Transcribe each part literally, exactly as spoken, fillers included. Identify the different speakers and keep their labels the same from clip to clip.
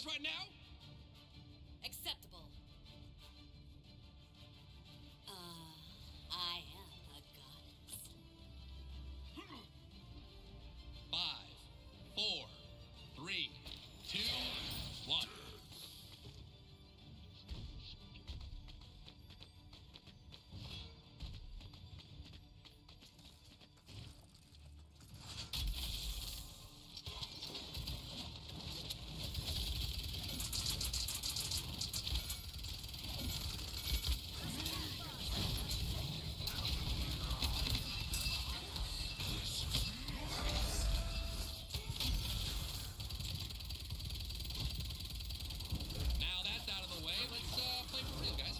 Speaker 1: right now?
Speaker 2: Acceptable. Uh, I am a goddess.
Speaker 1: Five, four, three, two, one. Now that's out of the way, let's uh, play for real, guys.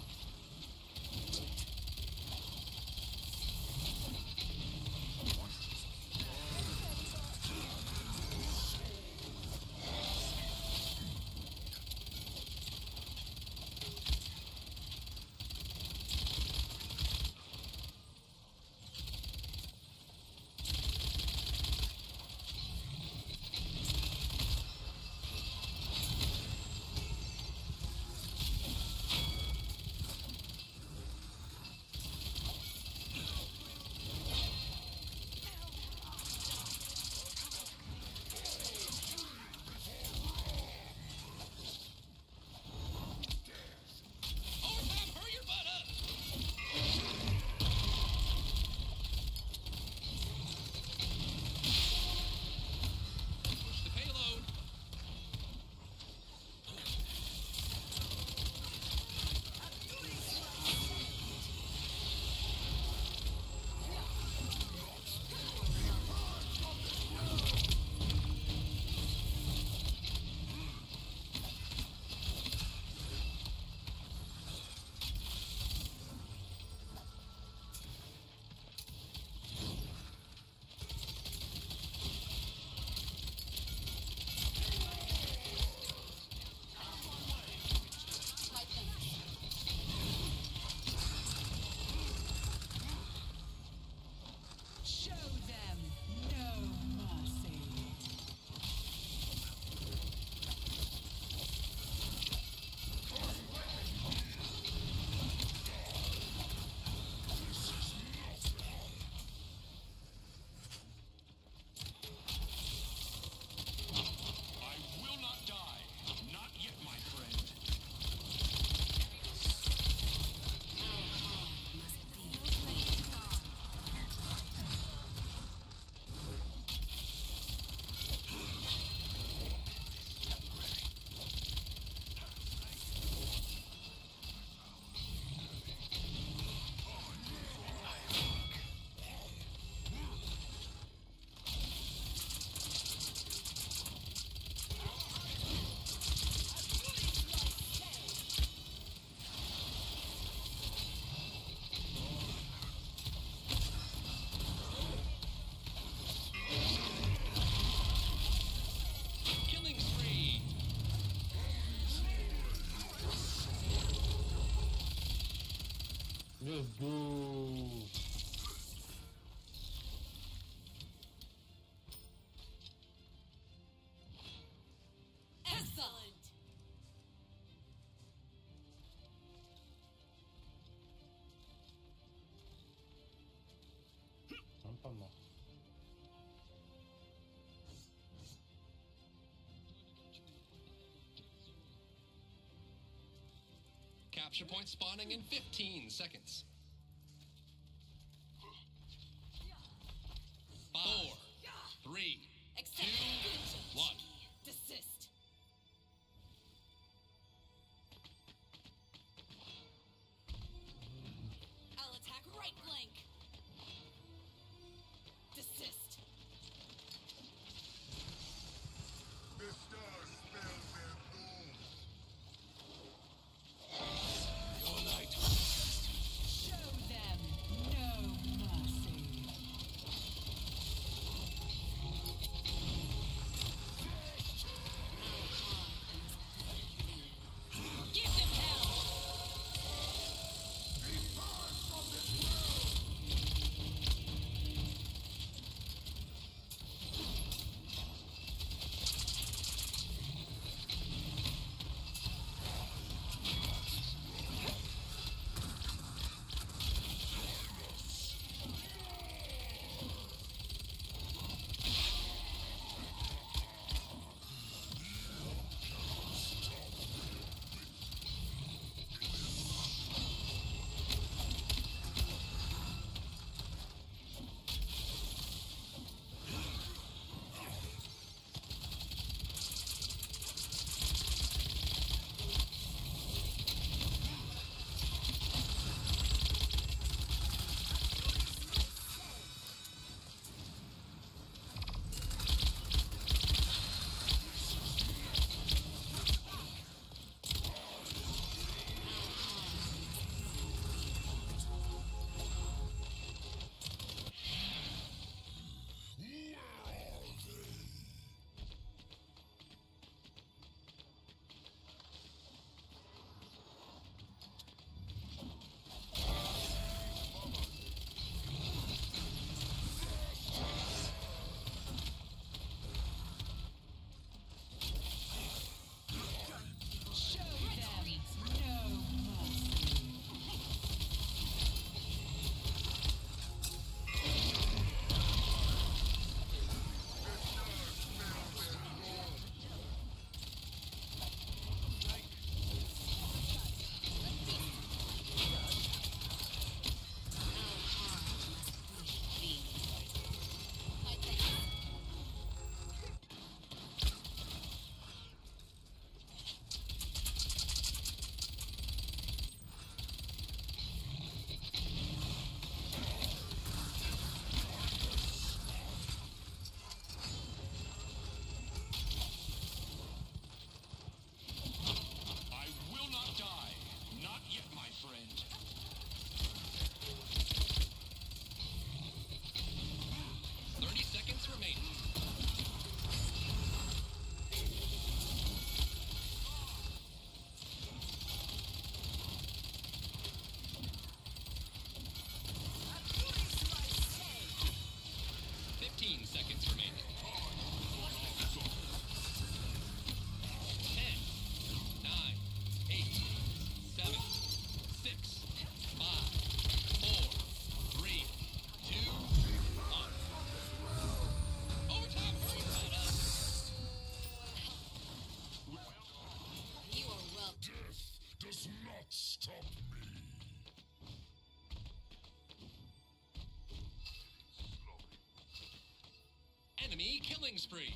Speaker 1: Overtime, hurry your butt up! Push the payload.
Speaker 2: My thanks.
Speaker 3: Show them no mercy.
Speaker 4: I will not die. Not yet, my friend.
Speaker 2: Must be.
Speaker 1: Killing spree.
Speaker 5: Let's go.
Speaker 2: Excellent.
Speaker 5: 잠깐만.
Speaker 1: Capture point spawning in fifteen seconds. Four, three,
Speaker 2: Acceptable.
Speaker 1: two, one.
Speaker 2: Desist. I'll attack right flank. Desist.
Speaker 6: The stars spell their doom.
Speaker 4: Your light.
Speaker 3: Show
Speaker 1: enemy killing spree.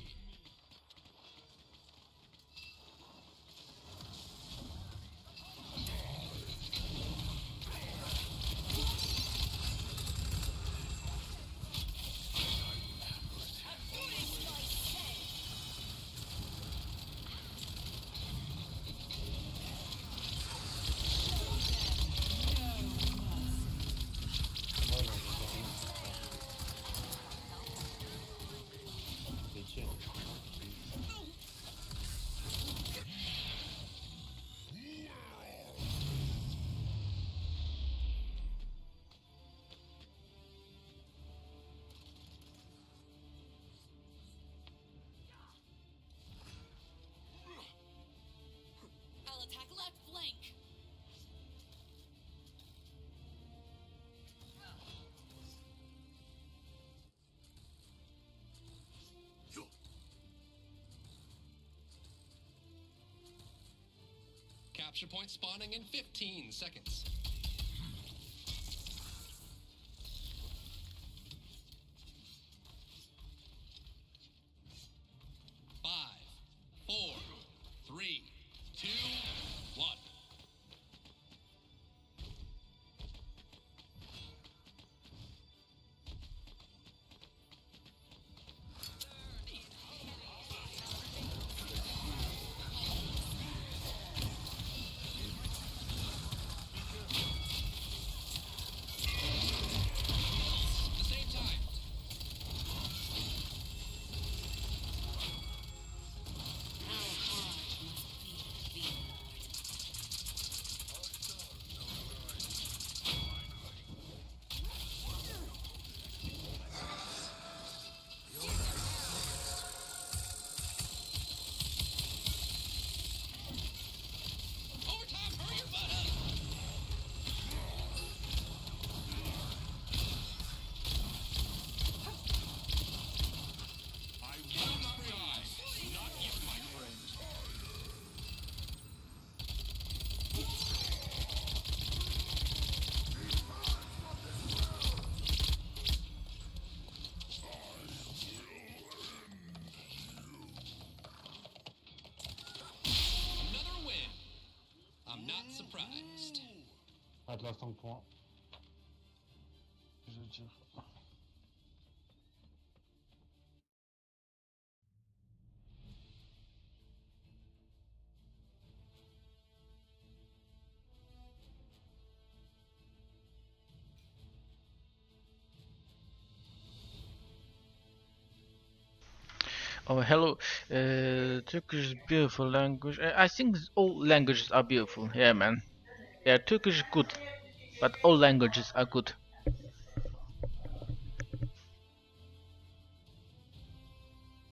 Speaker 2: I'll attack left flank.
Speaker 1: Capture point spawning in fifteen seconds. Five, four, three, two, one. At the same time. Overtime, hurry your butt up.
Speaker 4: I will not die. Not yet, my friend.
Speaker 1: Another win. I'm not surprised.
Speaker 5: Atlas cinq points. Je veux dire.
Speaker 7: Oh, hello. Uh, Turkish is beautiful language. Uh, I think all languages are beautiful. Yeah, man. Yeah, Turkish is good, but all languages are good.